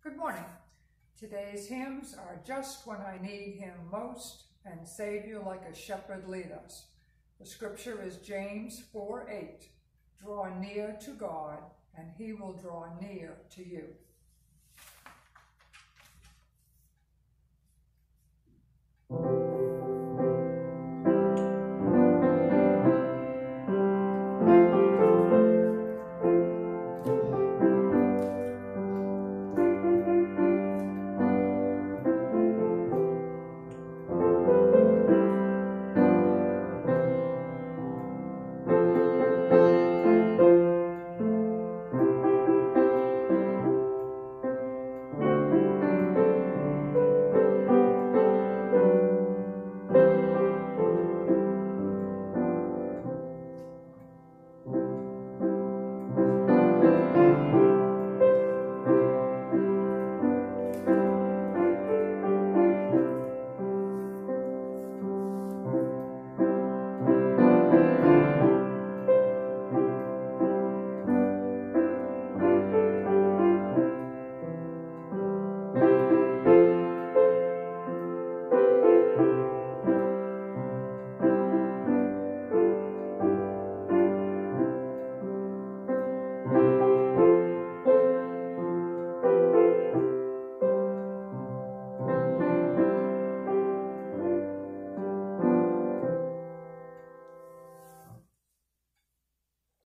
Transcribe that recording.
Good morning. Today's hymns are Just When I Need Him Most and Savior Like a Shepherd Lead Us. The scripture is James 4:8. Draw near to God and he will draw near to you.